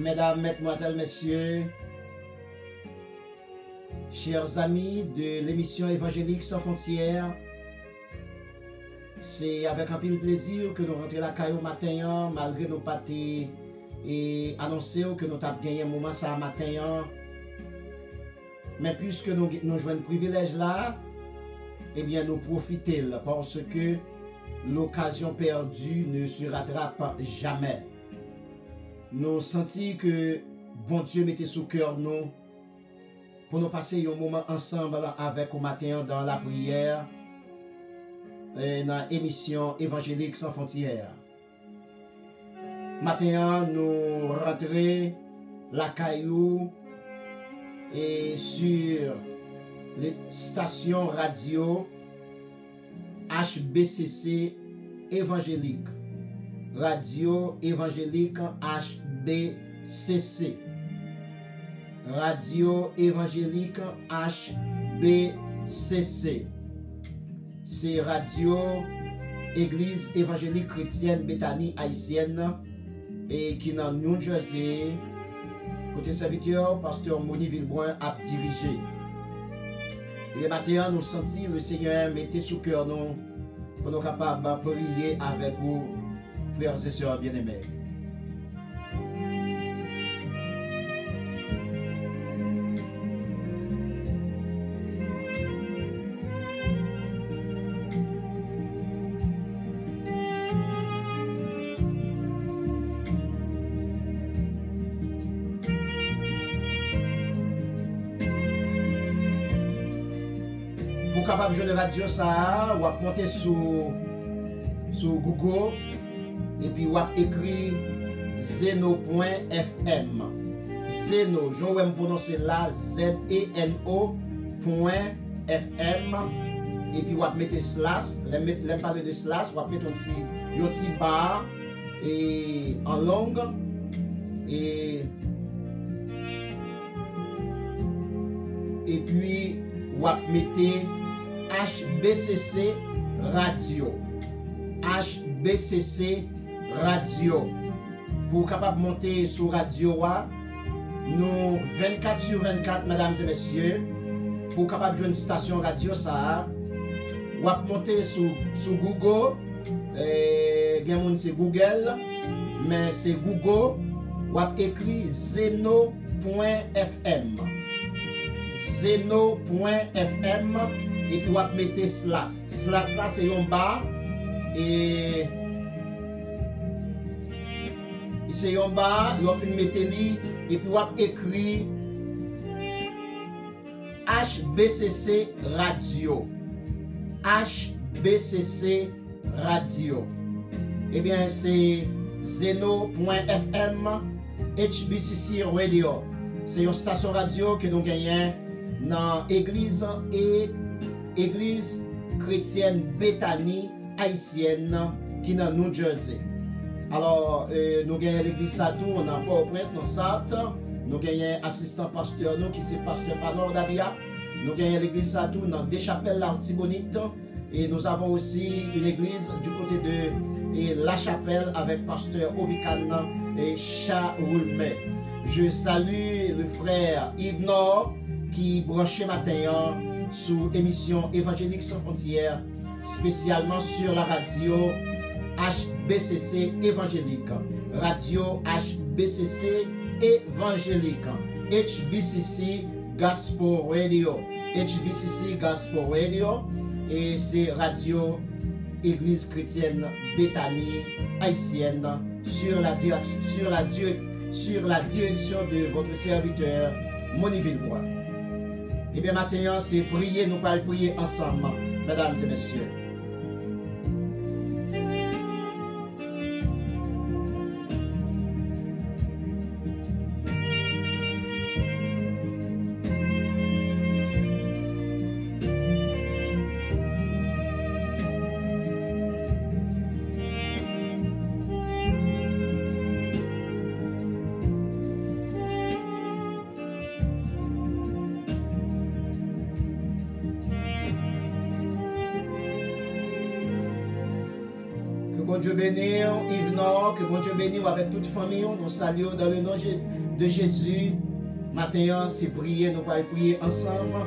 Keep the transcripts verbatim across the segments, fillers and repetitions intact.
Mesdames, Mesdemoiselles, Messieurs, chers amis de l'émission Évangélique sans frontières, c'est avec un peu de plaisir que nous rentrons la caille au matin, malgré nos pâtés, et annoncer que nous avons gagné un moment ça matin. Mais puisque nous, nous jouons un privilège là, eh bien nous profitons parce que l'occasion perdue ne se rattrape jamais. Nous sentons que bon Dieu mettait sous cœur nous pour nous passer un moment ensemble avec au matin dans la prière et dans l'émission Évangélique sans frontières. Matin, nous rentrons la caillou et sur les stations radio H B C C évangélique. Radio évangélique H B C C. Radio évangélique H B C C. C'est Radio Église évangélique chrétienne Bethany haïtienne et qui dans New Jersey. Côté serviteur, pasteur Moni Villeboin a dirigé. Le matin, nous sentons le Seigneur mettre sous cœur nous pour nous capables de prier avec vous, frères et sœurs bien-aimés. Pour capable de jouer radio ça, ou à monter sur sur Google et puis ou à écrire zeno point F M. Zeno, je vais me prononcer là Z E N O point F M et puis ou à mettre slash, l'aime parler de slash, ou à mettre un petit un petit bar et en langue et et puis ou à mettre H B C C Radio. H B C C Radio. Pour capable monter sur radio, nous vingt-quatre sur vingt-quatre, mesdames et messieurs, pour capable jouer une station radio, ça, ou monter sur, sur Google, et bien c'est Google, mais c'est Google, ou écrit zeno point F M. zeno point F M. Et puis, on mettre slash. Slash là, c'est un bar. Et c'est un bar. On va mettre li. Et puis, on écrit H B C C Radio. H B C C Radio. Eh bien, c'est zeno point F M H B C C Radio. C'est une station radio que nous gagnons dans l'église et Église chrétienne Bethany haïtienne qui est dans New Jersey. Alors, euh, nous gagnons l'église Sadou, on a Port-au-Prince, dans Sartre. Nous gagnons assistant pasteur, nous qui c'est pasteur Fanor Davia. Nous gagnons l'église Sadou dans Deschapelles, l'Artibonite. Et nous avons aussi une église du côté de et La Chapelle avec pasteur Ovikan et Chaoulmet. Je salue le frère Yves Nord qui branché matin sous émission Évangélique sans frontières, spécialement sur la radio H B C C évangélique. Radio H B C C évangélique. H B C C Gospel Radio. H B C C Gospel Radio. Et c'est radio Église chrétienne Bethany haïtienne sur la, sur la, sur la direction de votre serviteur Moni Villebois. Et bien maintenant, c'est prier, nous allons prier ensemble, mesdames et messieurs. bon Dieu bénisse Yves Nord, que bon Dieu bénisse avec toute famille. Nous saluons dans le nom de Jésus. Maintenant, c'est prier, nous allons prier ensemble.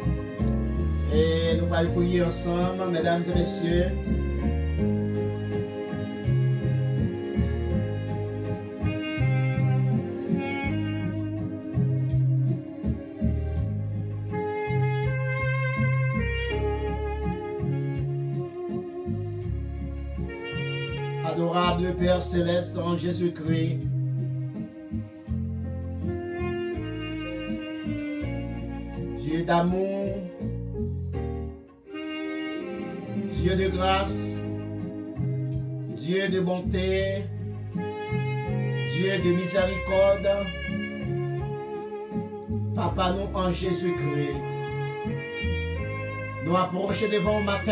Et nous allons prier ensemble, mesdames et messieurs. Adorable Père Céleste en Jésus-Christ, Dieu d'amour, Dieu de grâce, Dieu de bonté, Dieu de miséricorde, Papa nous en Jésus-Christ, nous approchons devant matin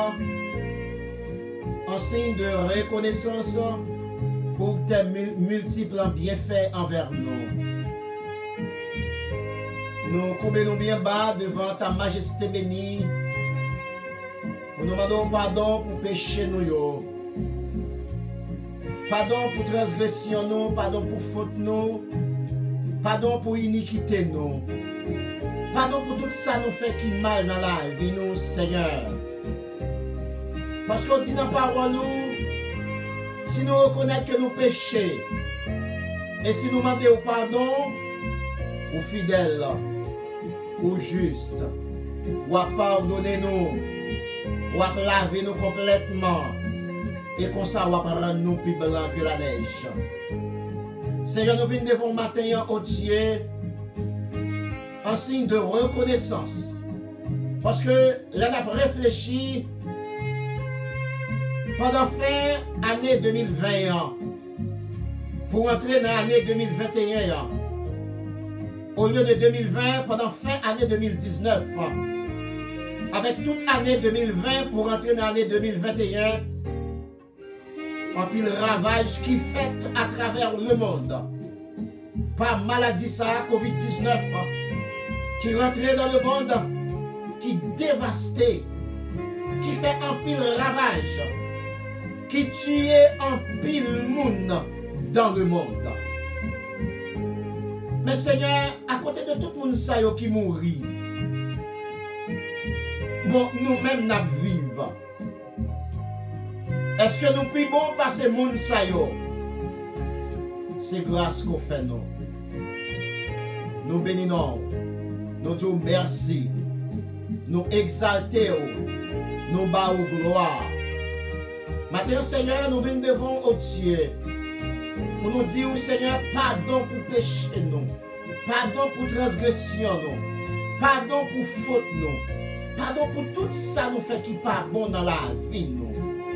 en signe de reconnaissance pour tes multiples bienfaits envers nous. Nous courbons bien bas devant ta majesté bénie. Nous demandons pardon pour péché nous. Pardon pour transgression nous, pardon pour faute nous, pardon pour iniquité nous. Pardon pour tout ça nous fait qui mal dans la vie nous, Seigneur. Parce qu'on dit dans la parole, si nous reconnaissons que nous péchons, et si nous demandons pardon, ou fidèle, ou juste, ou à pardonner nous, ou à laver nous complètement, et comme ça, ou à rendre nous plus blancs que la neige. Seigneur, nous venons devant matin au Dieu, en signe de reconnaissance. Parce que là, on a réfléchi pendant fin année deux mille vingt, pour entrer dans l'année deux mille vingt et un, au lieu de deux mille vingt, pendant fin année deux mille dix-neuf, avec toute année deux mille vingt pour entrer dans l'année deux mille vingt et un, en pile ravage qui fait à travers le monde, par maladie ça, covid dix-neuf, qui rentrait dans le monde, qui dévastait, qui fait un pile ravage, qui tuait un pile monde dans le monde. Mais Seigneur, à côté de tout le monde ça qui mourit, bon, nous-mêmes nous vivons. Est-ce que nous pouvons bon passer le monde ça? C'est grâce qu'on fait nous. Nous bénissons, nous disons merci, nous exaltons, nous battons gloire. Maintenant, Seigneur, nous venons devant au Dieu pour nous dire, Seigneur, pardon pour péché nous, pardon pour transgression nous, pardon pour faute nous, pardon pour tout ça nous fait qui pas bon dans la vie nous.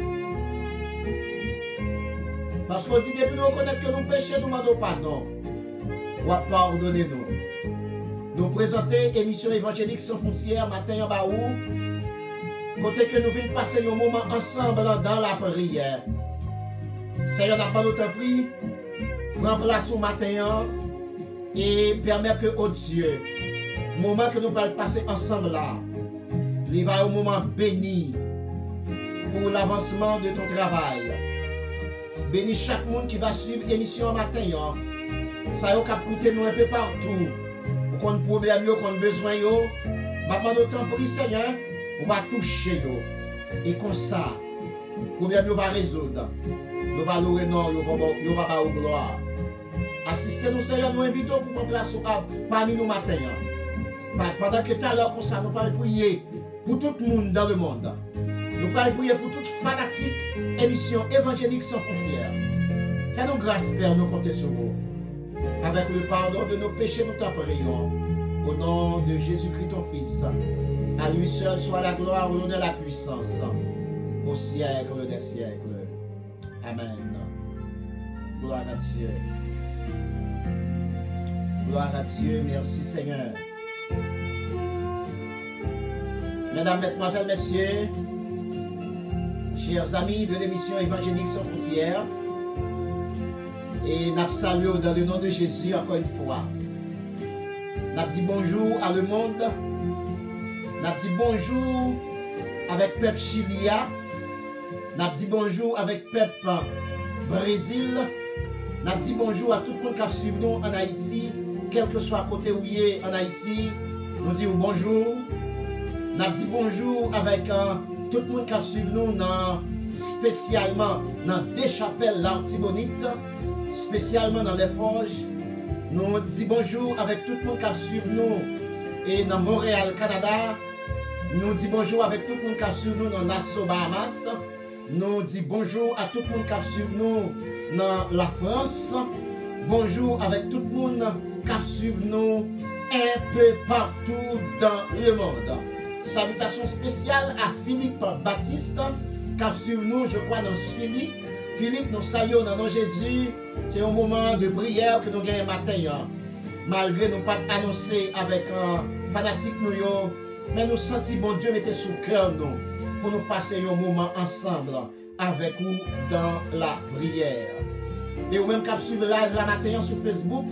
Parce qu'on dit depuis nous reconnaître que nous péchons, nous demandons pardon. Ou à pardonner nous. Nous présenter émission évangélique sans frontières matin en bas où, côté que nous venons passer un moment ensemble dans la prière. Seigneur, n'a pas notre prix, prends place au matin et permet que, oh Dieu, le moment que nous allons passer ensemble là, il va un moment béni pour l'avancement de ton travail. Bénis chaque monde qui va suivre l'émission matin. Ça y est, cap coûter nous un peu partout. Pour qu'on problème, qu'on besoin, maintenant d'autant pour Seigneur, on va toucher yo. Et comme ça, problème va résoudre. Nous va louer non, nous va au gloire. Assistez-nous Seigneur, nous invitons pour prendre place parmi nous matin. Pendant que tout à l'heure comme ça, nous allons prier pour tout le monde dans le monde. Nous allons prier pour toute fanatique émission évangélique sans frontières. Fais-nous grâce, Père, nous compter sur vous. Avec le pardon de nos péchés, nous t'en prions. Au nom de Jésus-Christ, ton Fils. À lui seul soit la gloire, l'honneur et la puissance. Au siècle des siècles. Amen. Gloire à Dieu. Gloire à Dieu. Merci Seigneur. Mesdames, Mesdemoiselles, Messieurs, chers amis de l'émission évangélique sans frontières, et nous saluons dans le nom de Jésus encore une fois. Nous dit bonjour à le monde. Nous dit bonjour avec Pep Chilia. N'a dit bonjour avec Pep Brésil. N'a dit bonjour à tout le monde qui suit nous en Haïti, quel que soit côté où il est en Haïti. Nous disons bonjour. N'a dit bonjour avec uh, tout le monde qui suit nous dans, spécialement dans des chapelles l'Artibonite, spécialement dans les forges. Nous disons bonjour avec tout le monde qui suit nous et dans Montréal, Canada. Nous disons bonjour avec tout le monde qui suit nous dans Nassau, Bahamas. Nous disons bonjour à tout le monde qui suit nous dans la France. Bonjour avec tout le monde qui suit nous un peu partout dans le monde. Salutations spéciales à Philippe Baptiste qui suit nous, je crois, dans Chili. Philippe, nous saluons dans nos Jésus. C'est un moment de prière que nous gagnons matin. Malgré nous pas annoncé avec un fanatique nous, mais nous sentons bon Dieu mettait sous cœur nous pour nous passer un moment ensemble avec vous dans la prière. Et vous même qui suivez live la matin sur Facebook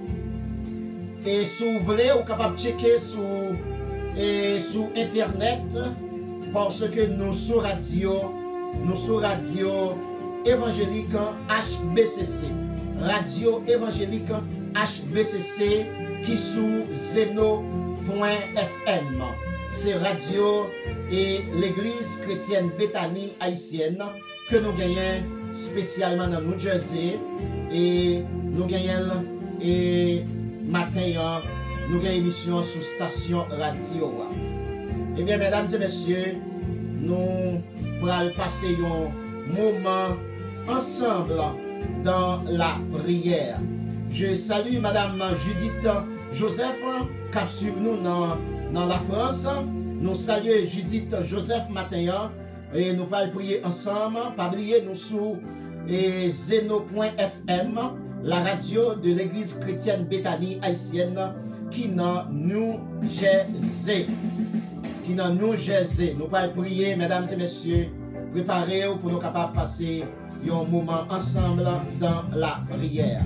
et si vous voulez, vous êtes capable de checker sur, et sur internet parce que nous sur radio, nous sur radio évangélique H B C C, radio évangélique H B C C qui sous zeno point F M. C'est radio et l'église chrétienne Bethany haïtienne que nous gagnons spécialement dans New Jersey et nous gagnons et matin nous gagnons émission sur station radio. Eh bien mesdames et messieurs, nous allons passer un moment ensemble dans la prière. Je salue Madame Judith Joseph qui suit nous dans, dans la France. Nous saluons Judith Joseph matin et nous allons prier ensemble. Pas oublier nous sur zeno point F M, la radio de l'église chrétienne Bethany haïtienne qui dans New Jersey. Qui dans New Jersey. Nous allons prier, mesdames et messieurs, préparez-vous pour nous capables de passer un moment ensemble dans la prière.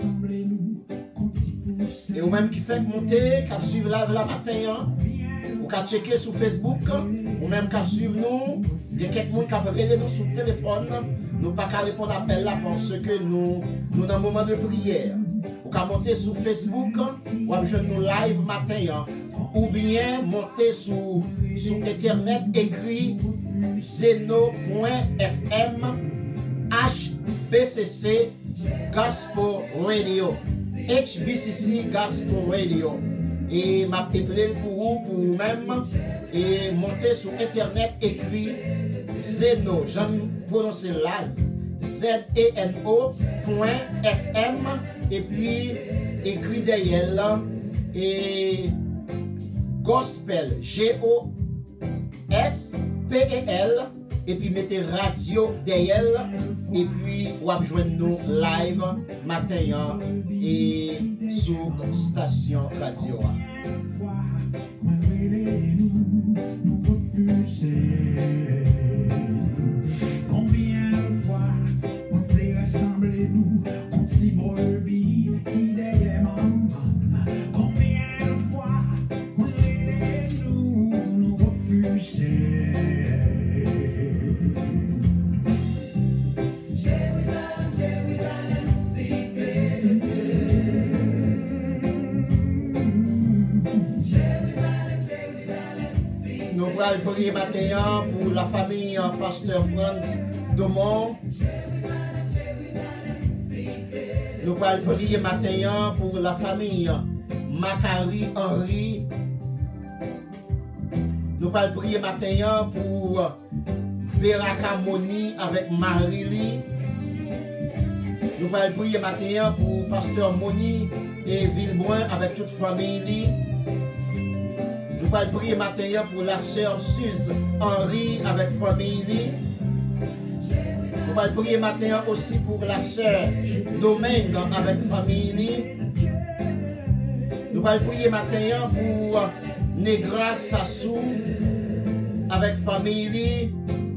Et vous même qui faites monter, qui suivent là le matin, ou qui checker sur Facebook, ou même qui suivent nous, il y a quelqu'un qui a regardé nous sur le téléphone, nous ne pouvons pas répondre à l'appel là parce que nous nous dans un moment de prière. Ou qui monter sur Facebook, ou à nous live matin, ou bien monter sur, sur internet écrit zeno point F M H B C C Gospel Radio. H B C C Gospel Radio. Et m'a appelé pour vous, pour vous-même, et monter sur internet écrit Zeno, j'aime prononcer là, Z E N O point F M, et puis écrit derrière là, et Gospel, G O S P E L, et puis mettez radio derrière, et puis vous avez joindre nous live matin et sur station radio. Combien de fois on fait rassembler nous en six brebis qui derrière maman. Combien de fois on les nous nous refusons. Nous allons prier matin pour la famille Pasteur Franz Domont. Nous allons prier matin pour la famille Macari Henry. Nous allons prier matin pour Beraka Moni avec Marily. Nous allons prier matin pour Pasteur Moni et Villeboin avec toute famille. Nous allons prier matin pour la sœur Suze Henri avec famille. Nous allons prier matin aussi pour la sœur Domingue avec famille. Nous allons prier matin pour Negra Sassou avec famille.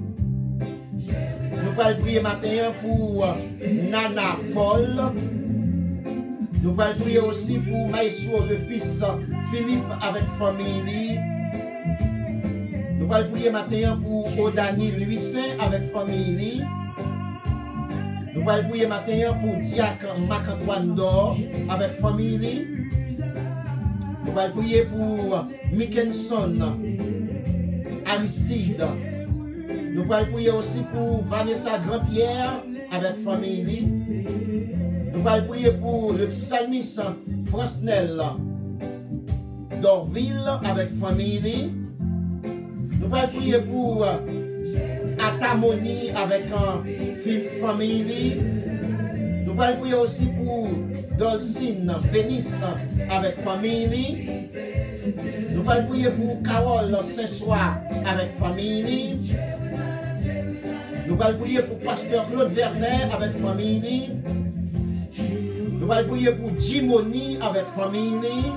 Nous allons prier matin pour Nana Paul. Nous allons prier aussi pour Maïsou, le fils Philippe avec famille. Nous Nous allons prier maintenant pour Odani Louis-Saint avec famille. Nous allons prier maintenant pour Diacre Marc-Antoine Dor avec famille. Nous allons prier pour Mickenson Aristide. Nous allons prier aussi pour Vanessa Grand-Pierre avec famille. Nous allons prier pour le psalmiste Frosnel d'Orville avec famille. Nous allons prier pour Atamoni avec un famille. Nous allons prier aussi pour Dolcine Bénice avec famille. Nous allons prier pour Carole Saint-Soir avec famille. Nous allons prier pour Pasteur Claude Vernet avec famille. Nous allons prier pour Jimoni avec famille.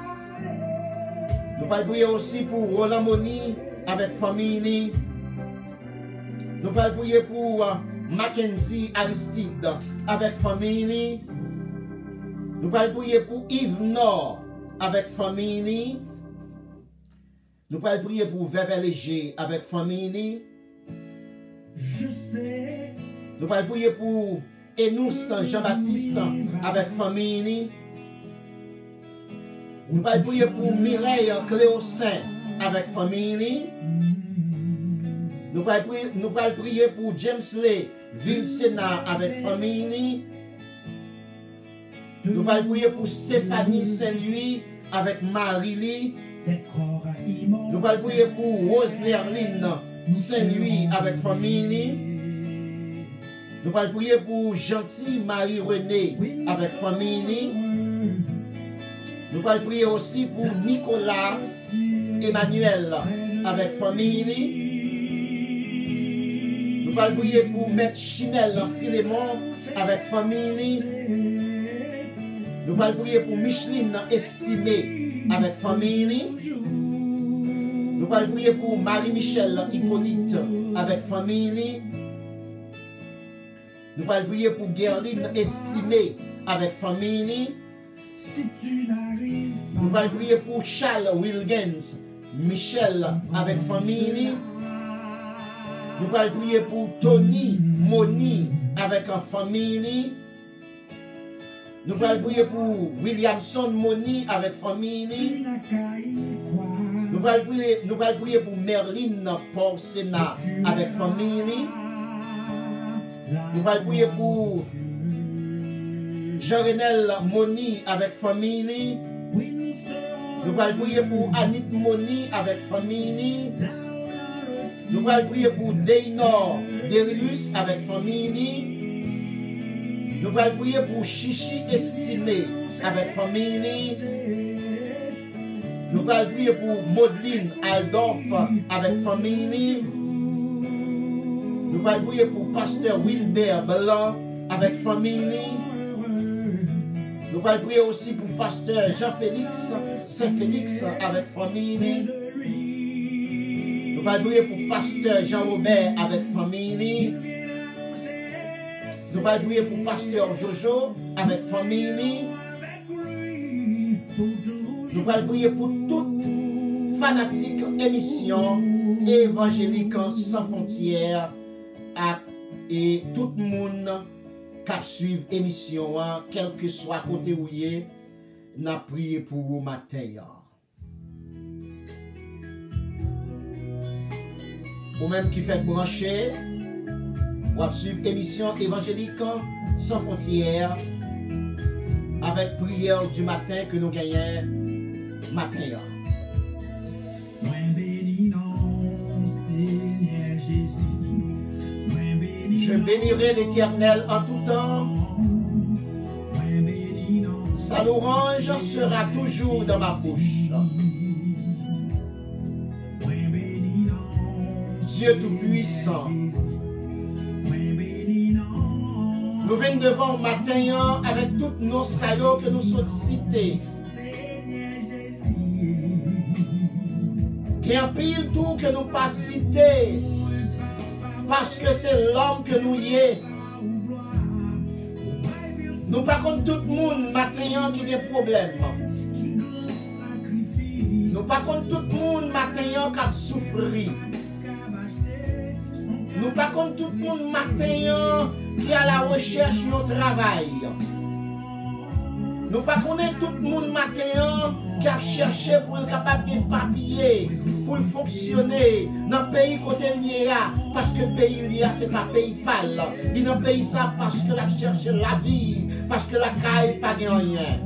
Nous allons prier aussi pour Roland Moni avec famille. Nous allons prier pour Mackenzie Aristide avec famille. Nous allons prier pour Yves Nord avec famille. Nous allons prier pour Vévé Léger avec famille. Je sais. Nous allons prier pour Enous Jean-Baptiste avec famille. Nous allons prier pour Mireille Cléocin avec famille. Nous allons prier, nous allons prier pour James Lay Vilsena avec famille. Nous allons prier pour Stéphanie Saint-Louis avec Marie-Lee. Nous allons prier pour Rose Nerline Saint-Louis avec famille. Nous allons prier pour Gentil Marie-Renée avec famille. Nous allons prier aussi pour Nicolas Emmanuel avec famille. Nous allons prier pour Maître Chinel Philémon avec famille. Nous allons prier pour Micheline Estimé avec famille. Nous allons prier pour Marie-Michel Hippolyte avec famille. Nous allons prier pour Gerline Estimé avec famille. Nous allons prier pour Charles Wilgens Michel avec famille. Nous allons prier pour Tony Moni avec la famille. Nous allons prier pour Williamson Moni avec famille. Nous allons prier, nous allons prier pour Merline Porcena avec famille. Nous allons prier pour Jean-Renel Moni avec famille. Nous allons prier pour Anit Moni avec famille. Nous allons prier pour Deynor Derilus avec famille. Nous allons prier pour Chichi Estimé avec famille. Nous allons prier pour Maudeline Aldorf avec famille. Nous allons prier pour Pasteur Wilbert Blanc avec famille. Nous allons prier aussi pour Pasteur Jean-Félix Saint-Félix avec famille. Nous allons prier pour Pasteur Jean-Robert avec famille. Nous allons prier pour Pasteur Jojo avec famille. Nous allons prier pour toute fanatique émission évangélique sans frontières et tout le monde qui suit l'émission, quel que soit côté où il est, nous avons prié pour vous matin. Ou même qui fait brancher, ou suivre l'émission évangélique sans frontières avec prière du matin que nous gagnons matin. Je bénirai l'Éternel en tout temps. Sa louange sera toujours dans ma bouche. Dieu Tout-Puissant, nous venons devant matin avec toutes nos salauds que nous sommes cités. Il y a un pile tout que nous pas cité parce que c'est l'homme que nous y est. Nous pas comme tout le monde matin qui a des problèmes. Nous pas contre tout le monde matin qui a souffert. Nous pas contre tout le monde matin qui a la recherche de travail. Nous pas connaître tout le monde matin qui a cherché pour être capable de papier, pour fonctionner dans le pays côté lié parce que le pays lié c'est pas pays pâle. Il dans pays ça parce que la cherche la vie, parce que la caille pas rien.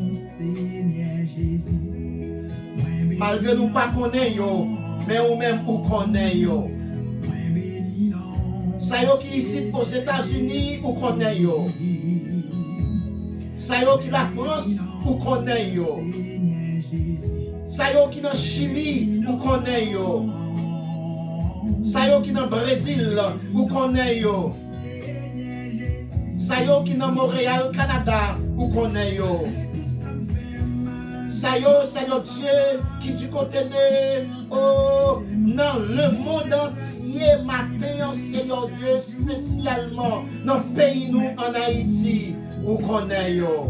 Malgré nous pas connaître mais ou même ou connaît yo. Ça yo qui ici aux États-Unis ou connaît yo. Ça yo qui la France ou connaît yo. Ça yo qui dans Chili ou connaît yo. Ça yo qui dans Brésil ou connaît yo. Ça yo qui dans Montréal, Canada ou connaît yo. Ça yo, Seigneur Dieu, qui du côté de, oh, dans le monde entier, matin, Seigneur Dieu, spécialement, dans le pays nous, en Haïti, où connaît yo.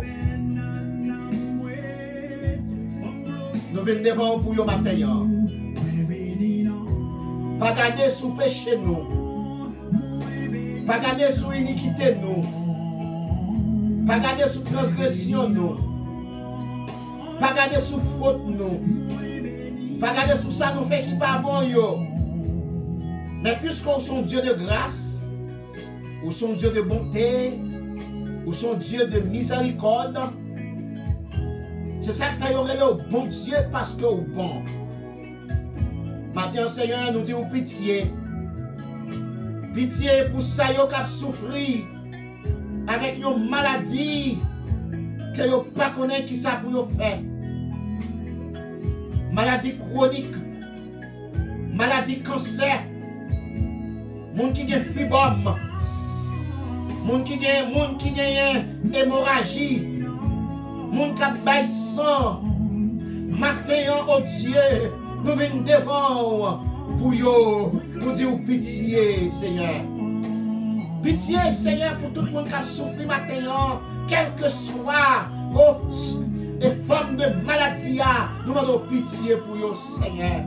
Nous venons devant pour yo matin. Pas garder sous péché nous. Pas garder sous iniquité nous. Pas garder sous transgression nous. Pas garder sous faute nous. Pas garder sous ça nous fait qui pas bon yo. Mais puisqu'on sont Dieu de grâce, ou sont Dieu de bonté, ou sont Dieu de miséricorde, c'est ça qui fait au bon Dieu parce que au bon. Maintenant, Seigneur, nous dit au pitié. Pitié pour ça yo qui souffri avec une maladie que yo pas connaît qui ça pour yo faire. Maladie chronique, maladie cancer, moun qui gen fibrome, moun qui gen moun qui gen hémorragie, moun qui bay sang. Matin oh Dieu, nous venons devant pour yo, nous dire pitié Seigneur. Pitié Seigneur pour tout le monde qui a souffert matin, quel que soit oh, les formes de maladie, nous demandons pitié pour vous, Seigneur.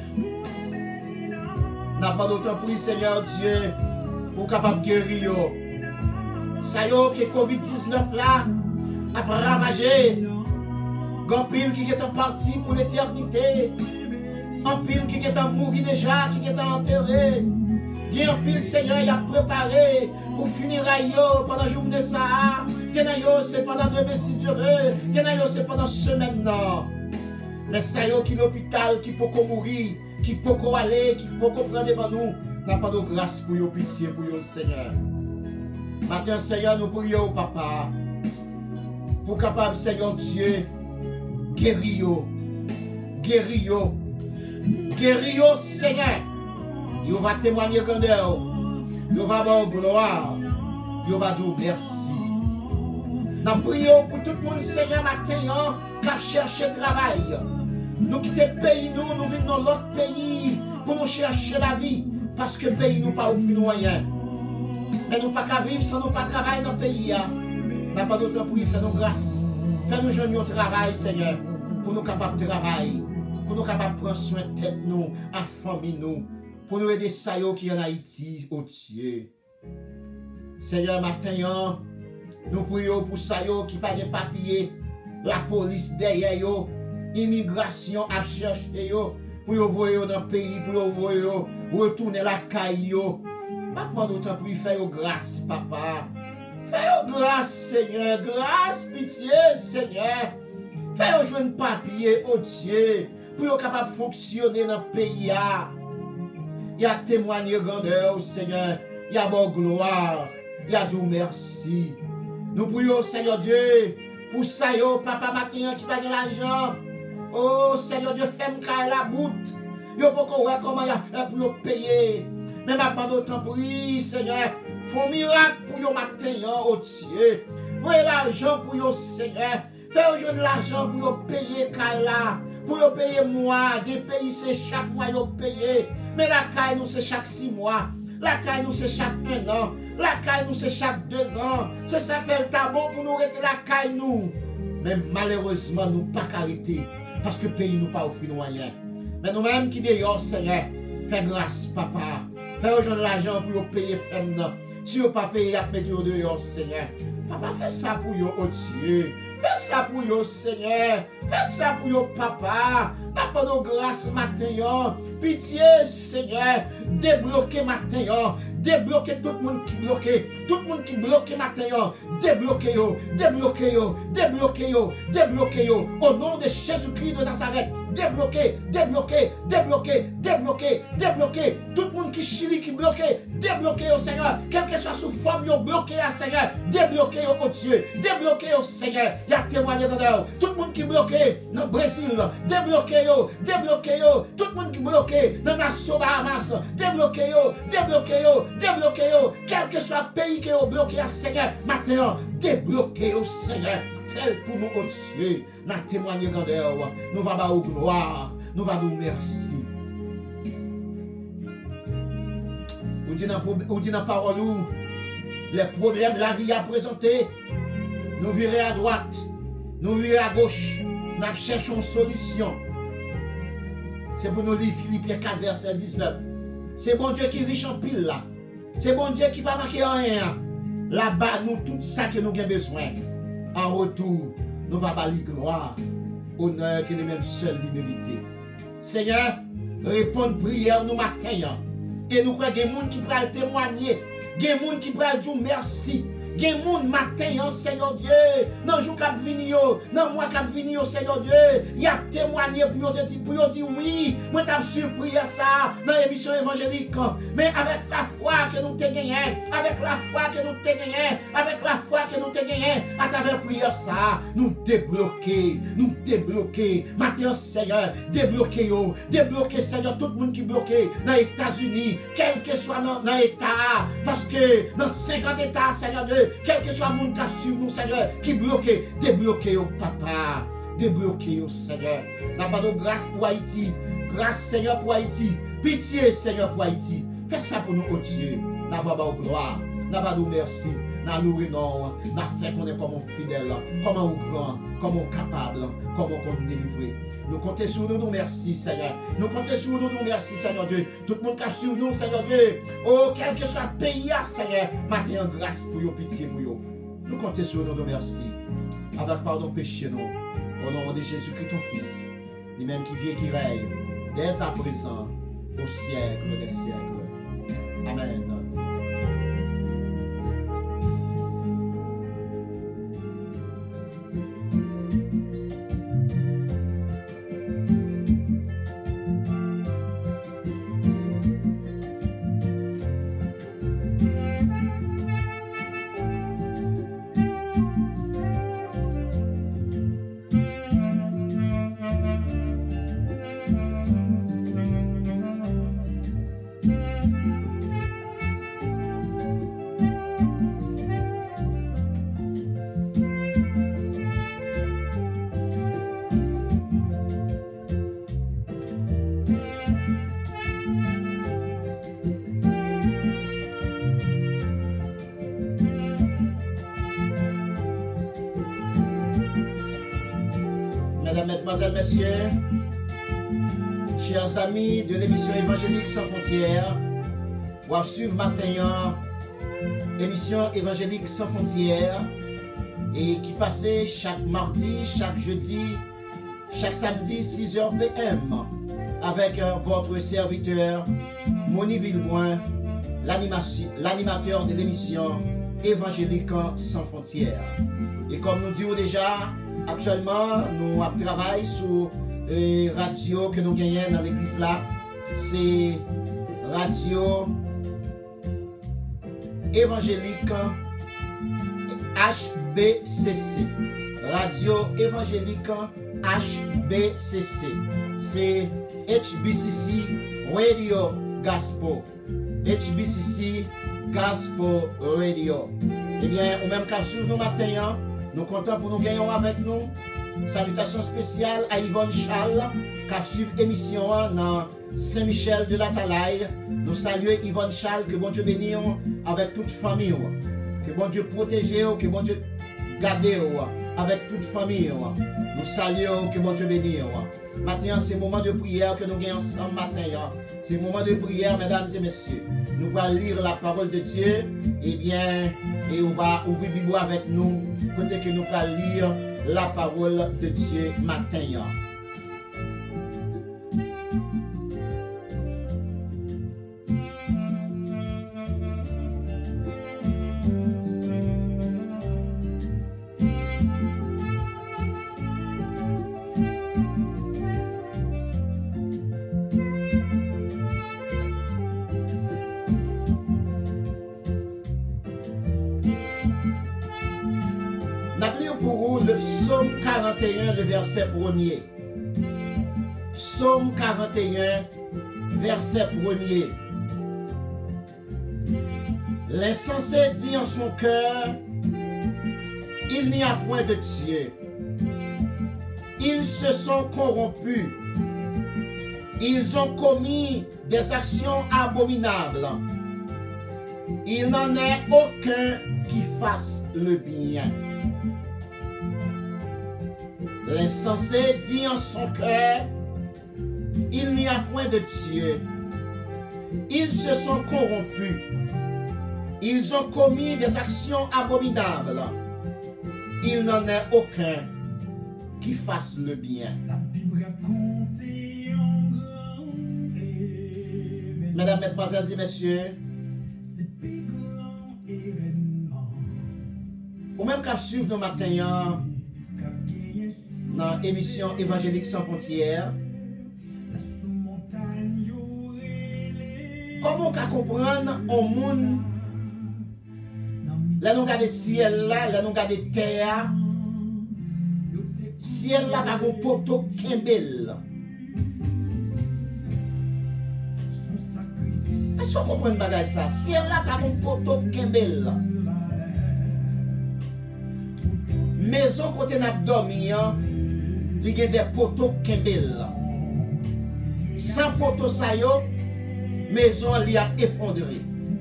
Nous n'avons pas d'autant pour Seigneur Dieu, pour capable guérir. Ça y est, que covid dix-neuf là a ravagé. Un pile qui est en partie pour l'éternité. Un pile qui est en mourir déjà, qui est enterré. Il y a un pile, Seigneur, il a préparé pour finir à yo pendant la journée ça. Il y a yo, c'est pendant demain si Dieu veut. Il y a yo, c'est pendant semaine non. Mais ça yo qui l'hôpital, qui peut mourir, qui peut aller, qui peut prendre devant nous. N'a pas de grâce pour yo, pitié pour yo, Seigneur. Maintenant, Seigneur, nous prions, Papa, pour capable, Seigneur Dieu, guérir yo, guérir yo, guérir yo, Seigneur. Il va témoigner grandeur. Il va avoir gloire. Il va dire merci. Nous prions pour tout le monde, Seigneur, matin, qui a cherché travail. Nous quittons le pays, nous, nous venons dans l'autre pays pour nous chercher la vie. Parce que le pays nous pas offert nous rien. Mais nous pas qu'à vivre sans nous pas travailler dans le pays. Nous n'avons pas d'autre pour y faire nos grâces. Fais-nous joindre au travail, Seigneur, pour nous capables de travailler. Pour nous capables de prendre soin de tête, nous, en famille, nous. Pour nous aider ça qui en Haïti, oh Dieu. Seigneur, matin, nous prions pour ça qui pas de papier, la police derrière yo, immigration à chercher yo, pour yo voyer dans le pays, pour yo voyer retourner la caille yo. Maintenant d'autant pour y faire grâce, papa. Fais grâce, Seigneur, grâce, pitié, Seigneur. Fais jouer un papier, oh Dieu, pour yo capable de fonctionner dans le pays. Il y a témoigné grandeur, Seigneur. Il y a bonne gloire. Il y a du merci. Nous prions, Seigneur Dieu, pour ça, yo, papa matin qui gagne l'argent. Oh, Seigneur Dieu, fais-moi la boute. Yo, pour qu'on voit comment il a fait pour yo payer. Mais maintenant, d'autant prie, Seigneur. Fais un miracle pour yo matin, oh Dieu. Fais l'argent pour yo, Seigneur. Fais aujourd'hui l'argent pour yo payer Kaila. Pour yo payer moi. Des pays, c'est chaque mois yo payer. Mais la caille nous c'est chaque six mois. La caille nous c'est chaque un an. La caille nous c'est chaque deux ans. C'est ça fait le tabon pour nous arrêter la caille nous. Mais malheureusement nous pas arrêter. parce que le pays nous pas offert nous rien. Mais nous-mêmes qui d'ailleurs, Seigneur, fais grâce, papa. Fais rejoindre l'argent pour payer femme. Si vous ne pas payer, mettez-vous dehors, Seigneur. Papa, fais ça pour vous, oh Dieu. Fais ça pour vous, Seigneur. Fais ça pour vous, papa. N'a nos grâce matin. Pitié, Seigneur. Débloquez matin. Débloquez tout le monde qui bloqué. Tout le monde qui bloqué matin. Débloquez yo. Débloquez yo. Débloquez yo. Débloquez yo. Au nom de Jésus-Christ de Nazareth. Débloquez. Débloquez. Débloquez. Débloquez. Débloquez. Tout le monde qui chili qui bloqué. Débloquez au Seigneur. Quelle que soit sous forme, yo bloqué à Seigneur. Débloquez au Dieu. Débloquez au Seigneur. Il y a témoigné de nous. Tout le monde qui bloqué dans le Brésil. Débloquez yo. Débloquez yo. Tout le monde qui bloqué dans la nation Bahamas. Débloquez yo. Débloquez yo. Débloquez yo. Quel que soit le pays qui est bloqué à Seigneur. Maintenant, débloquez au Seigneur. Fais pour nous, oh Dieu. Nous témoigner grandeur. Nous allons vous gloire. Nous allons nous merci. Ou dit dans la parole où les problèmes de la vie à présenter, nous virons à droite, nous virons à gauche, nous cherchons une solution. C'est pour nous lire Philippiens quatre, verset dix-neuf. C'est bon Dieu qui est riche en pile là. C'est bon Dieu qui ne va pas marquer rien. Là-bas, nous, tout ça que nous avons besoin. En retour, nous allons bâlir gloire, honneur que nous-mêmes seuls lui mériter. Seigneur, réponds prière nous matin. Et nous croyons qu'il y a des gens qui peuvent témoigner. Il y a des gens qui peuvent dire merci. Il y a des gens matin, Seigneur Dieu. Dans le jour qui vient, dans le mois qui vient, Seigneur Dieu. Il y a témoigné pour dire, pour dire oui. Moi, je suis surpris à ça dans l'émission évangélique. Mais avec la foi que nous avons gagnée, avec la foi que nous avons gagnée, avec la foi que nous avons gagnée, à travers la prière, ça, nous débloquer, nous débloquer. Maintenant, Seigneur, débloquer, débloquer, Seigneur, tout le monde qui est bloqué dans les États-Unis, quel que soit dans l'État, parce que dans cinquante États, Seigneur Dieu, quel que soit le monde qui a suivi nous, Seigneur, qui bloqué, débloquez au papa, débloquez au Seigneur. Nous avons grâce pour Haïti, grâce Seigneur pour Haïti, pitié Seigneur pour Haïti. Fais ça pour nous, oh Dieu. Nous avons gloire, nous avons merci, nous avons non, nous avons fait qu'on est comme fidèle, comme un grand, comme un capable, comme on délivrer. Nous comptons sur nous, nous merci Seigneur. Nous comptons sur nous, nous merci Seigneur Dieu. Tout le monde qui a sur nous, Seigneur Dieu. Oh, quel que soit le pays, Seigneur, maintenant grâce pour vous, pitié pour vous. Nous comptons sur nous, nous merci. Avec pardon péché nous. Au nom de Jésus-Christ, ton Fils. Lui-même qui vit et qui règne, dès à présent, au siècle des siècles. Amen. Mesdames, Mesdemoiselles, Messieurs, chers amis de l'émission Évangélique sans frontières, vous allez suivre matin l'émission Évangélique sans frontières et qui passait chaque mardi, chaque jeudi, chaque samedi six heures P M avec euh, votre serviteur Moni Villeboin, l'animateur de l'émission Évangélique sans frontières. Et comme nous disons déjà, actuellement, nous travaillons sur les radios que nous gagnons dans l'église là. C'est Radio Évangélique H B C C. Radio Évangélique H B C C. C'est H B C C Radio Gospel. H B C C Gospel Radio. Eh bien, au même cas, sur nous matin, nous comptons pour nous gagner avec nous. Salutations spéciales à Yvonne Charles, qui a suivi l'émission dans Saint-Michel de la Talaye. Nous saluons Yvonne Charles, que bon Dieu bénisse avec toute famille. Que bon Dieu protège, que bon Dieu garde avec toute famille. Nous saluons que bon Dieu bénisse. Maintenant, c'est le moment de prière que nous gagnons ensemble matin. C'est le moment de prière, mesdames et messieurs. Nous allons lire la parole de Dieu. Eh bien, et on va ouvrir la Bible avec nous. Côté que nous allons lire la parole de Dieu matin. Le psaume quarante et un, le verset premier. Psaume quarante et un, verset premier. L'insensé dit en son cœur, il n'y a point de Dieu. Ils se sont corrompus. Ils ont commis des actions abominables. Il n'en est aucun qui fasse le bien. L'insensé dit en son cœur, il n'y a point de Dieu. Ils se sont corrompus. Ils ont commis des actions abominables. Il n'en est aucun qui fasse le bien. Mesdames, Mesdemoiselles et Messieurs, ou même qu'à suivre nos matins, dans l'émission Évangélique sans frontières. Comment on peut comprendre au monde, là nous regardons le ciel là, là nous regardons la terre, ciel là pas un poteau Kimbel. Est-ce qu'on comprend bagage ça? Ciel là pas un poteau Kimbel. Maison côté n'a dormi, il y a des poteaux Kimbel. Sans poteau ça yo, maison li a effondré.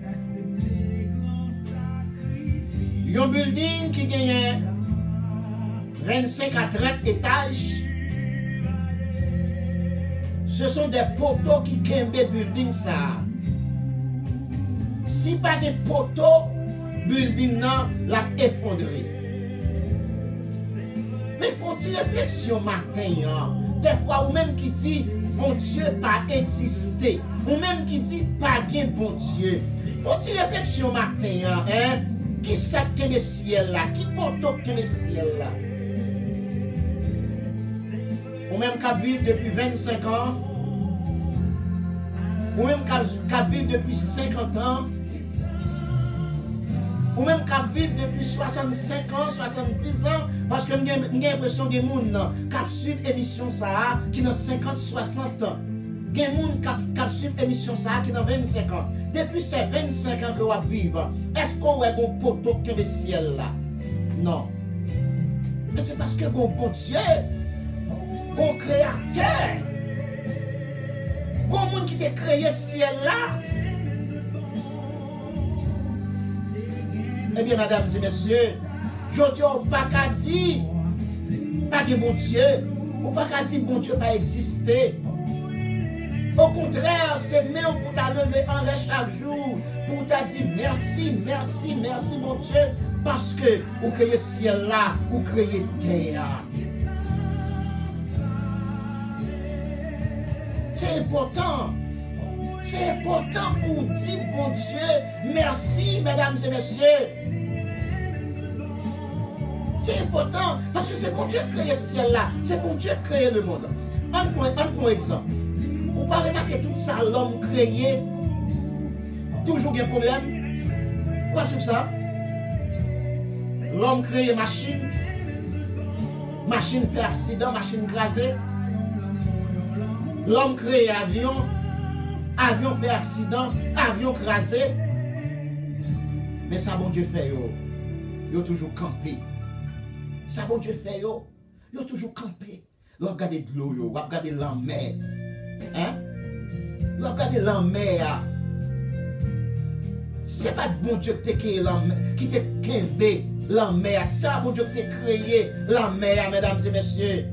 Un building qui gagne vingt-cinq à trente étages. Ce sont des poteaux qui Kimbel building ça. Si pas de poteaux, building nan l'a effondré. Mais faut-il réflexion matin, hein? Des fois, ou même qui dit, bon Dieu pas existé, ou même qui dit, pas bien bon Dieu. Faut-il réflexion matin, hein? Qui ça que le ciel là? Qui porte que le ciel là? Ou même qui vit depuis vingt-cinq ans, ou même qui vit depuis cinquante ans, ou même qui vivent depuis soixante-cinq ans, soixante-dix ans, parce que j'ai l'impression que les gens qui suivent l'émission ça, qui ont cinquante, soixante ans. Il y a des gens qui suivent l'émission ça, qui ont vingt-cinq ans. Depuis ces vingt-cinq ans que vous vivez, est-ce qu'on a un poteau qui est le ciel là? Non. Mais c'est parce que bon Dieu, bon créateur, bon monde qui t'a créé ce ciel là. Eh bien, mesdames et messieurs, je ne dis pas qu'à dire, pas de bon Dieu, ou pas qu'à dire bon Dieu pas exister. Au contraire, c'est même pour t'a lever en l'air chaque jour, pour t'a dire merci, merci, merci mon Dieu, parce que vous créez ciel là, vous créez terre. C'est important. C'est important pour dire bon Dieu, merci mesdames et messieurs. C'est important parce que c'est bon Dieu qui a créé ce ciel là, c'est bon Dieu qui a créé le monde. Un bon exemple. Vous ne parlez pas que tout ça, l'homme créé, toujours un problème. Quoi sur ça? L'homme crée machine, machine fait accident, machine crasée. L'homme crée avion, avion fait accident, avion crasé. Mais ça, bon Dieu fait, yo, yo toujours campé. Ça, bon Dieu fait, yo, yo toujours campé. Yo regardez de l'eau, yo, regardez la mer. Hein? Yo regardez la mer. C'est pas de bon Dieu qui te créé, qui te créé. La mer, ça, bon Dieu, t'a créé la mer, mesdames et messieurs.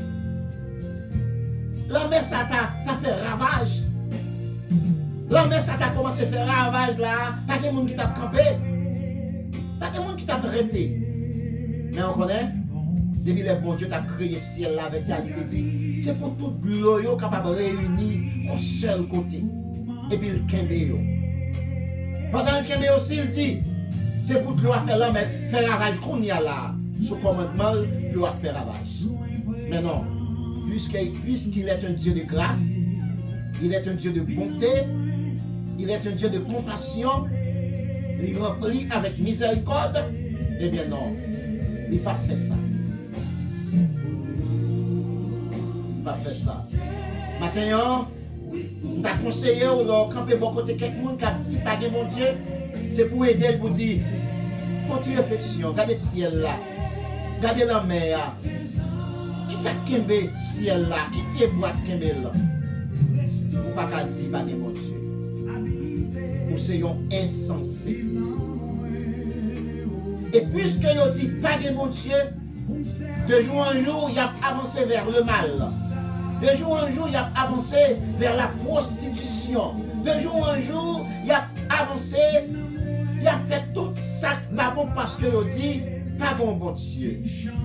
La mer, ça t'a fait ravage. La mer, ça t'a commencé à faire ravage là. Pas de monde qui t'a campé. Pas de monde qui t'a arrêté. Mais on connaît, depuis le bon Dieu t'a créé ciel là avec ta dit, c'est pour tout l'eau capable de réunir au seul côté. Et puis le kembe. Pendant le kembe aussi, il dit, c'est pour que l'eau a fait là, mais faire ravage qu'on y a là. Sous commandement, l'eau a fait ravage. Mais non, puisqu'il est un Dieu de grâce, il est un Dieu de bonté, il est un Dieu de compassion, il remplit avec miséricorde, eh bien non, il n'a pas fait ça. Il n'a pas fait ça. Maintenant, on t'a conseillé ou là, quand on bon côté quelqu'un qui a dit pas de mon Dieu, c'est pour aider pour dire, faut une réflexion, regardez le ciel là, regardez la mer. Qui ça kembe ciel là, qui pied boîte kembe là? Ou pas qu'à dire pas de mon Dieu. Ou c'est un insensé. Et puisque vous dit pas de mon Dieu, de jour en jour, il a avancé vers le mal. De jour en jour, il a avancé vers la prostitution. De jour en jour, il a avancé, il a fait tout ça pas bon parce que vous dit pas bon bon Dieu.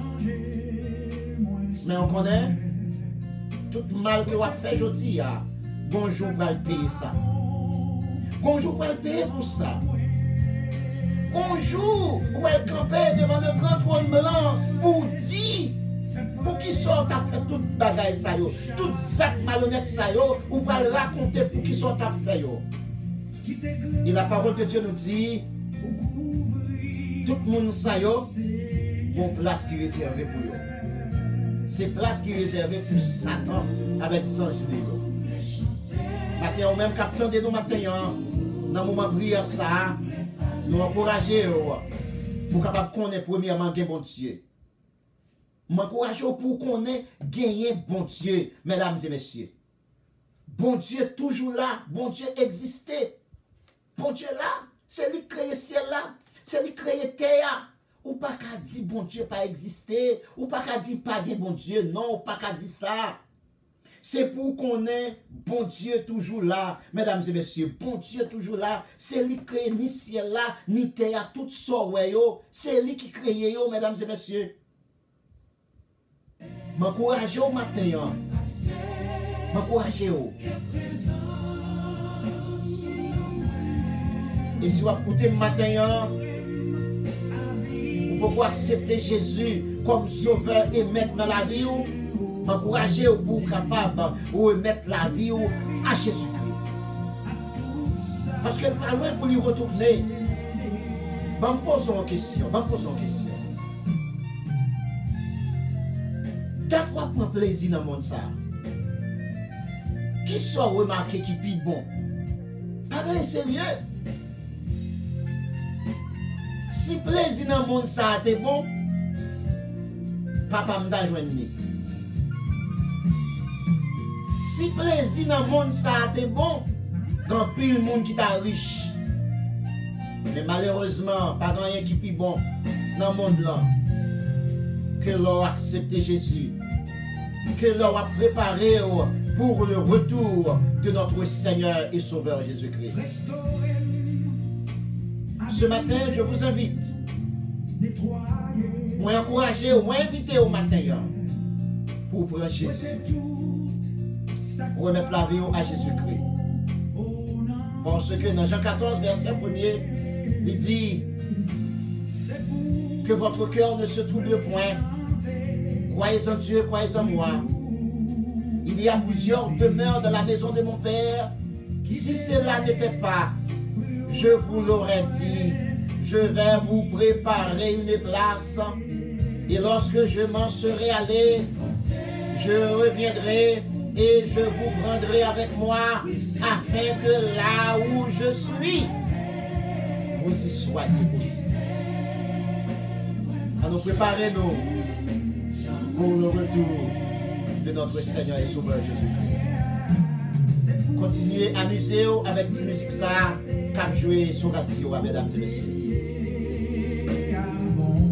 Mais on connaît tout mal que vous avez fait aujourd'hui. Bonjour, vous allez payer ça. Bonjour, vous allez payer pour ça. Bonjour, vous allez camper devant le grand trône blanc pour dire, pour qui sorte à faire toute bagaille ça yo, toute sac malhonnête ça yo, ou pas le raconter pour qui sorte à faire yo. Et la parole de Dieu nous dit, tout le monde ça yo, bon place qui est réservée pour eux. C'est place qui est réservée pour Satan avec des anges libres. Maintenant, même capitaine de nous matin, dans le moment de prière, ça, nous encourageons pour capable connaître premièrement gagner bon Dieu. M'encourageons pour connaître gagner bon Dieu, mesdames et messieurs. Bon Dieu toujours là, bon Dieu existait. Bon Dieu là, c'est lui qui créé ciel là, c'est lui qui créé terre. Ou pas qu'à dire bon Dieu pas exister, ou pas qu'à dire pas de bon Dieu, non, ou pas qu'à dire ça. C'est pour qu'on ait bon Dieu toujours là, mesdames et messieurs, bon Dieu toujours là, c'est lui qui crée ni ciel là, ni terre, tout ça, c'est lui qui crée, yo, mesdames et messieurs. M'encouragez au matin, m'encouragez au. Et si vous écoutez le matin, pourquoi accepter Jésus comme sauveur et maître dans la vie, m'encourager pour capable de mettre la vie à Jésus-Christ. Parce que pas loin pour lui retourner. Je me pose une question. Je me pose une question. Quand on prend plaisir dans le monde, ça, qui sont remarqués qui est bon? Pareil, sérieux. Si plaisir dans le monde ça était bon, papa m'a joindre. Si plaisir dans le monde ça était bon, quand pile monde qui t'a riche. Mais malheureusement, pas rien qui est bon dans le monde là. Que l'on a accepté Jésus. Que l'on a préparé pour le retour de notre Seigneur et Sauveur Jésus-Christ. Ce matin, je vous invite, moi encourager, moi inviter au matin pour prendre Jésus, remettre la vie à Jésus-Christ. Parce que dans Jean quatorze, verset premier, il dit que votre cœur ne se trouble point. Croyez en Dieu, croyez en moi. Il y a plusieurs demeures dans la maison de mon Père. Si cela n'était pas, je vous l'aurais dit, je vais vous préparer une place, et lorsque je m'en serai allé, je reviendrai et je vous prendrai avec moi, afin que là où je suis, vous y soyez aussi. À nous préparer, nous, pour le retour de notre Seigneur et Sauveur Jésus-Christ. Continuez à amuser avec cette musique ça, cap jouer sur radio, mesdames et messieurs.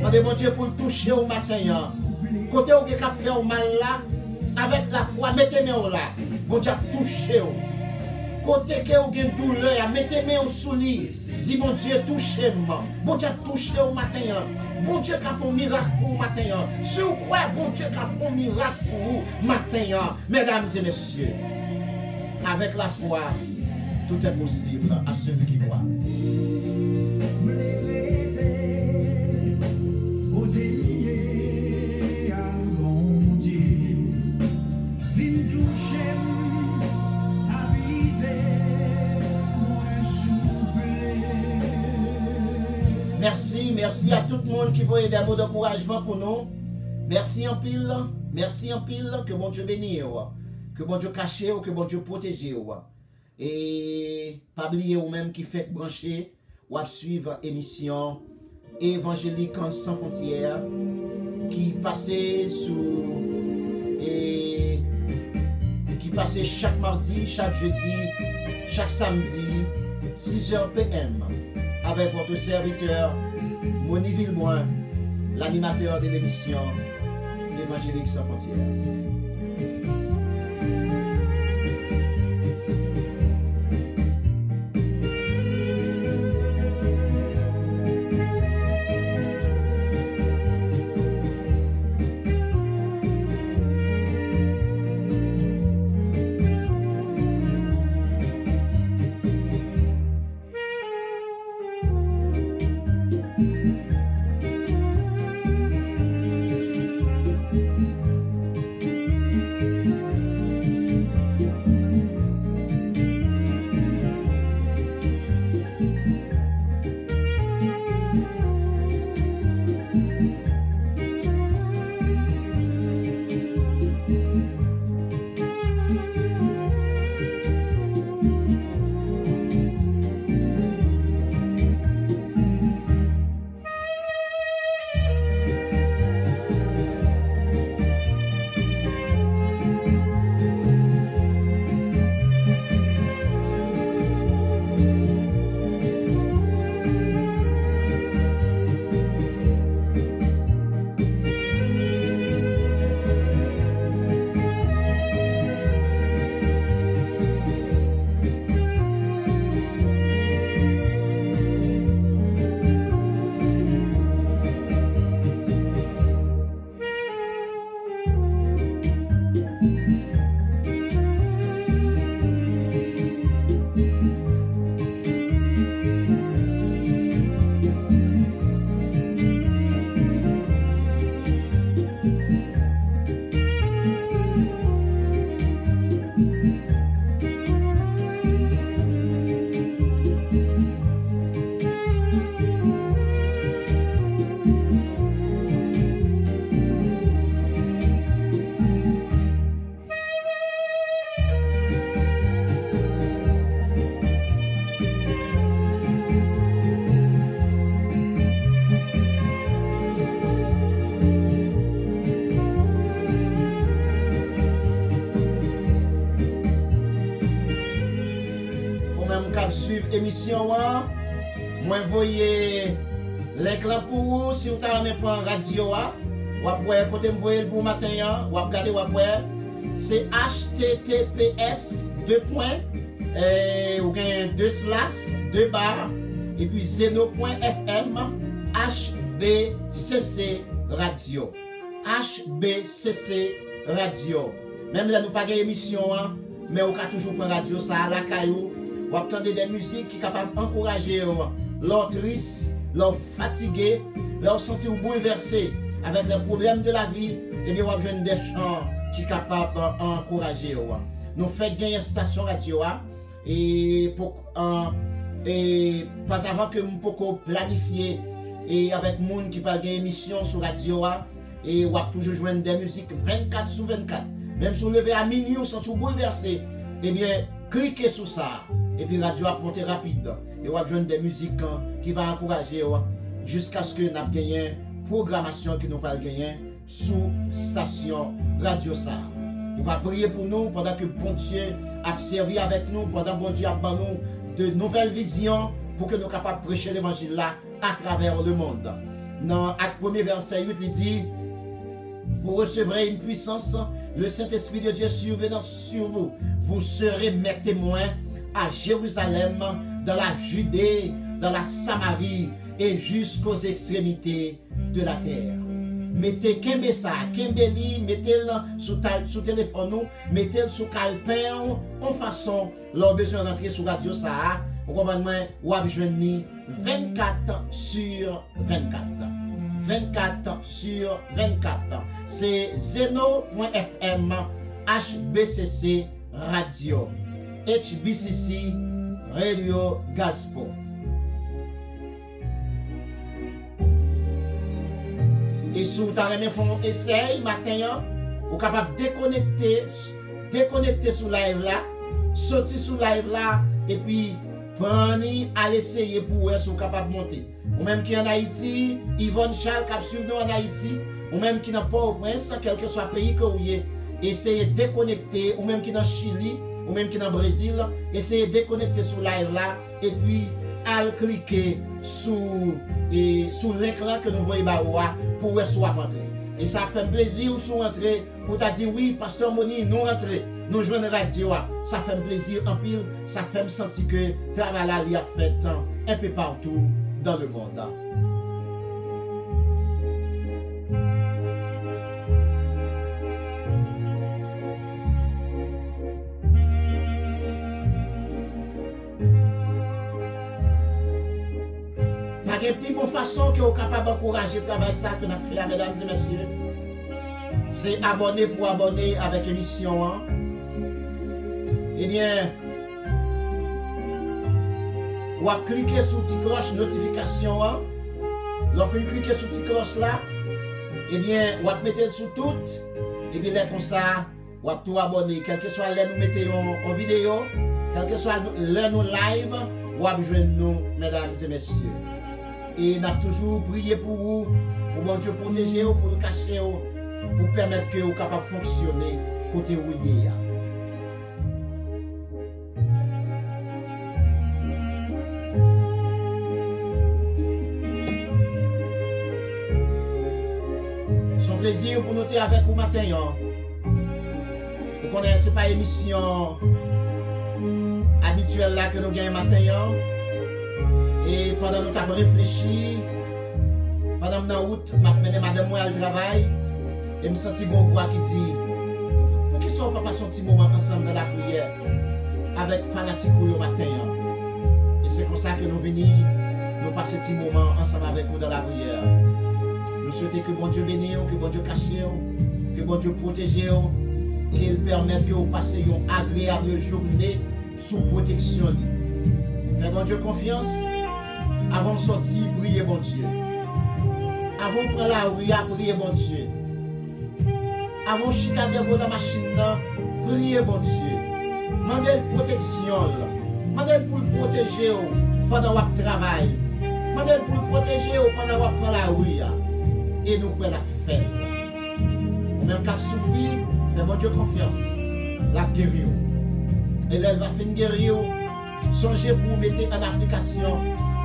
Mandez bon Dieu pour le toucher au matin. Côté où vous avez fait au mal là, avec la foi, mettez-moi là. Bon Dieu touché. Côté que vous avez une douleur, mettez-moi sous lit. Dis bon Dieu, touchez-moi. Bon Dieu touché au matin. Bon Dieu qui a fait un miracle pour vous matin. Si vous croyez, bon Dieu qui a fait un miracle pour vous matin. Mesdames et messieurs, avec la foi, tout est possible à celui qui croit. Merci, merci à tout le monde qui voyait des mots d'encouragement pour nous. Merci en pile, merci en pile, que bon Dieu bénisse, que bon Dieu cache, que bon Dieu protège. Et pas oublier ou même qui fait brancher ou à suivre émission évangélique sans frontières qui passait sous et qui passait chaque mardi, chaque jeudi, chaque samedi, six heures P M avec votre serviteur Moni Villeboin, l'animateur de l'émission évangélique sans frontières. Suivre émission, moi voyez l'écran pour vous si vous avez un radio, ou après côté me voyez le bon matin, ou regarder ou après c'est H T T P S deux points et ou gain deux slash deux barres et puis zeno point F M H B C C radio H B C C radio. Même là nous pas gain émission, mais on a toujours prendre radio ça à la caillou. Ou attendez des musiques qui sont capables d'encourager leurs tristes, leurs fatigués, leurs sentir bouleversés avec les problèmes de la vie. Et bien, vous avez des chants qui sont capables d'encourager. Nous faisons gagner une station radio. Et, pour, euh, et pas avant que nous puissions planifier et avec les gens qui parlent d'émissions sur radio. Et vous avez toujours joué des musiques vingt-quatre sur vingt-quatre. Même si vous levez à minuit, vous sentir bouleversé. Eh bien, cliquez sur ça. Et puis la radio a monté rapide. Et on va jouer des musiques qui vont encourager jusqu'à ce que nous ayons gagné une programmation qui nous pas gagné sous station Radio Sar. On va prier pour nous pendant que bon Dieu a servi avec nous, pendant que bon Dieu a donné nous de nouvelles visions pour que nous soyons capables de prêcher l'évangile là à travers le monde. dans Acte premier, verset huit, il dit, vous recevrez une puissance, le Saint-Esprit de Dieu survenant sur vous. Vous serez mes témoins à Jérusalem, dans la Judée, dans la Samarie et jusqu'aux extrémités de la terre. Mettez qu'un ça, qu'un béli, mettez-le sous, sous téléphone, mettez-le sous calepin, en façon, lors besoin d'entrer sur radio ça, vous comprenez, ou abjoigner vingt-quatre sur vingt-quatre. vingt-quatre sur vingt-quatre. C'est zeno point f m, H B C C Radio, H B C C Radio Gospel. Et si vous avez fait un essai matin, vous êtes capable de déconnecter, déconnecter sur live là, sortir sur live là, et puis prendre, aller essayer pour vous si vous êtes capable de monter. Ou même qui en Haïti, Yvonne Charles qui suivre nous en Haïti, ou même qui n'a pas au prince, quel que soit le pays que vous êtes, essayez de déconnecter, ou même qui dans Chili, ou même qui dans Brésil, essayez de déconnecter sur live là, et puis allez cliquer sur et sur l'écran que nous voyons là pour soit rentrer. Et ça fait un plaisir ou sous rentrer pour te dire oui, Pasteur Moni, nous rentrer, nous jouons la radio. Ça fait un plaisir en pile, ça fait me sentir que le travail là, il a fait un peu partout dans le monde. Il y a une plus bonne façon que vous êtes capable d'encourager le travail ça que nous avons fait, mesdames et messieurs. C'est abonner pour abonner avec l'émission. Hein. Eh bien, vous avez cliqué sur la petite cloche notification. Hein. Lorsque vous cliquez sur la petite cloche là, eh bien, vous avez mettre sur tout. Et puis là, comme ça, vous avez tout abonné. Quel que soit l'heure nous mettons en vidéo, quel que soit l'heure nous live, vous avez joindre nous, mesdames et messieurs. Et nous avons toujours prié pour vous, pour bon Dieu protéger vous, pour vous cacher vous, pour permettre que vous soyez capable de fonctionner côté où il y a. C'est un plaisir pour nous être avec vous matin. Vous connaissez pas l'émission habituelle là que nous gagnons matin. Et pendant que nous avons réfléchi, pendant que nous avons mené madame moi au travail, et je me sens une voix qui dit, pour qui sont pas passer un petit moment ensemble dans la prière avec fanatique au matin. Et c'est comme ça que nous venons, nous passer un petit moment ensemble avec vous dans la prière. Nous souhaitons que bon Dieu bénisse, que bon Dieu cache, que bon Dieu protège, qu'il permette que vous passiez une agréable journée sous protection. Faites bon Dieu confiance. Avant de sortir, priez bon Dieu. Avant de prendre la rue, priez bon Dieu. Avant de chicaner dans la machine, priez bon Dieu. Mandez une protection. Mandez pour le protéger pendant votre travail. Mandez pour le protéger pendant votre prend la rue. Et nous prenons la fête. Même qu'à souffrir, mais bon Dieu confiance. La guérir. Et elle va finir guérir. Songez pour mettre en application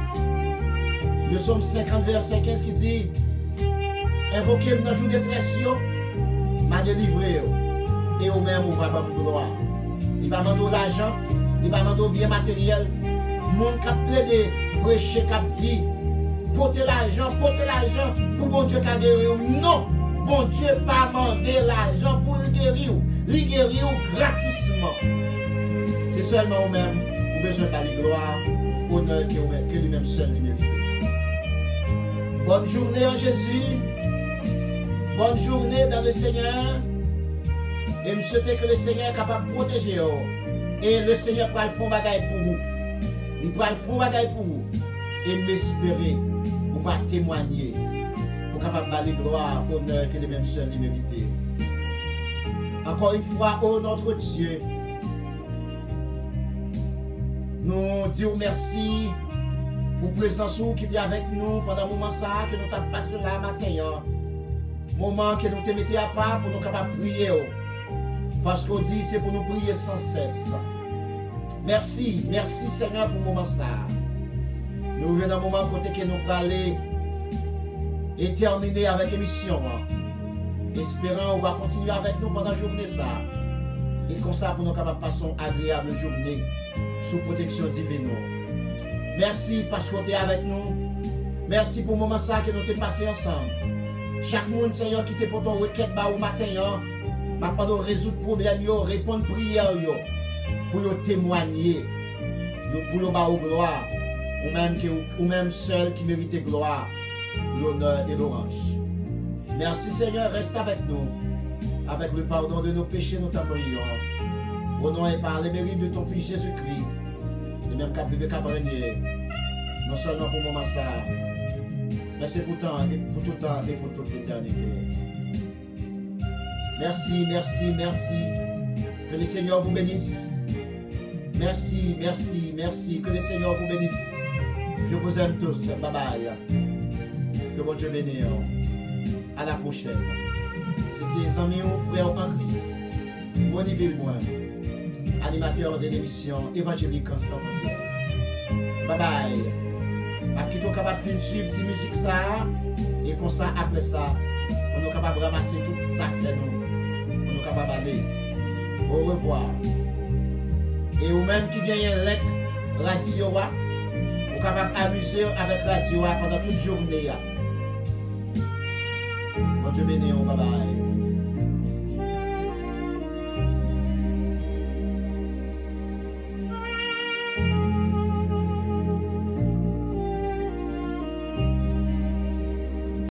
le psaume cinquante, verset quinze qui dit invoquez dans le jour de détresse, m'a délivré. Et au même, on va pas me gloire. Il va demander l'argent, il va demander bien matériel. Mon cap plaidé, prêcher, cap dit portez l'argent, portez l'argent pour bon Dieu qui guérir. Non, bon Dieu pas demander l'argent pour le guérir. Le guérir gratuitement. C'est seulement au même, vous besoin de la gloire, honneur que lui-même seul lui mérite. Bonne journée en Jésus. Bonne journée dans le Seigneur. Et je souhaite que le Seigneur est capable de protéger vous. Et le Seigneur pourra le faire bagaille pour vous. Il pourra le faire bagaille pour vous. Et m'espérer pouvoir témoigner pour capable de la gloire, honneur que lui-même seul lui mérite. Encore une fois, oh notre Dieu, nous disons merci pour la présence qui était avec nous pendant le moment ça, que nous avons passé là matin. Moment que nous te mettons à part pour nous capables de prier. Parce qu'on dit c'est pour nous prier sans cesse. Merci, merci Seigneur pour le moment ça. Nous venons dans le moment côté que nous allons et terminer avec l'émission. Espérant on va continuer avec nous pendant la journée ça. Et comme ça pour nous capables de passer une agréable journée sous protection divine. Merci parce que tu es avec nous. Merci pour le moment ça que nous avons passé ensemble. Chaque monde, Seigneur, qui te pour ton requête au matin, maintenant de résoudre le problème, répondre prière, pour témoigner, pour nous avoir gloire, ou même, ou même seul qui mérite gloire, l'honneur et l'orange. Merci Seigneur, reste avec nous, avec le pardon de nos péchés, nous t'en prions. Au nom et par les mérites de ton Fils Jésus-Christ, et même qu'à priver qu'à régner, non seulement pour le moment ça, mais c'est pour, temps, pour tout temps et pour toute l'éternité. Merci, merci, merci. Que le Seigneur vous bénisse. Merci, merci, merci. Que le Seigneur vous bénisse. Je vous aime tous. Bye bye. Que bon Dieu bénisse. À la prochaine. C'était amis ou frères en Christ. Moni Villeboin, animateur de l'émission évangélique sans frontières. Bye bye. À qui est capable de suivre cette musique ça et comme ça après ça on est capable de ramasser tout ça fait nous on est capable d'aller au revoir et ou même qui gagne un lec radio on est capable d'amuser avec radio pendant toute journée. Bon Dieu béni, bye bye.